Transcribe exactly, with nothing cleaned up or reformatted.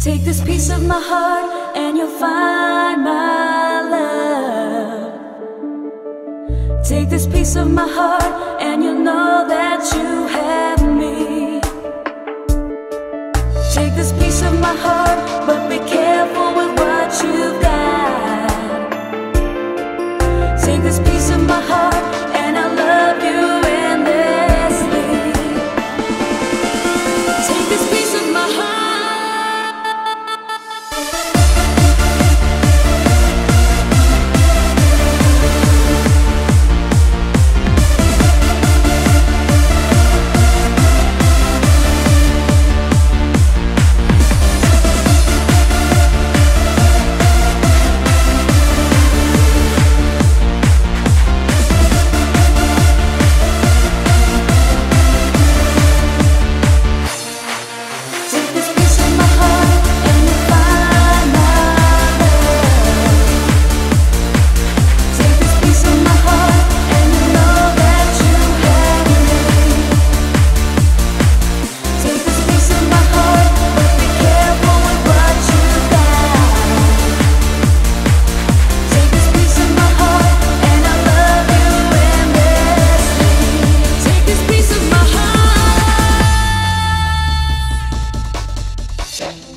Take this piece of my heart and you'll find my love. Take this piece of my heart and you'll know that you have me. Take this piece of my heart, but be careful with what you've got. Take this piece of my heart and I'll love you endlessly. Take this piece of my heart. Thank you.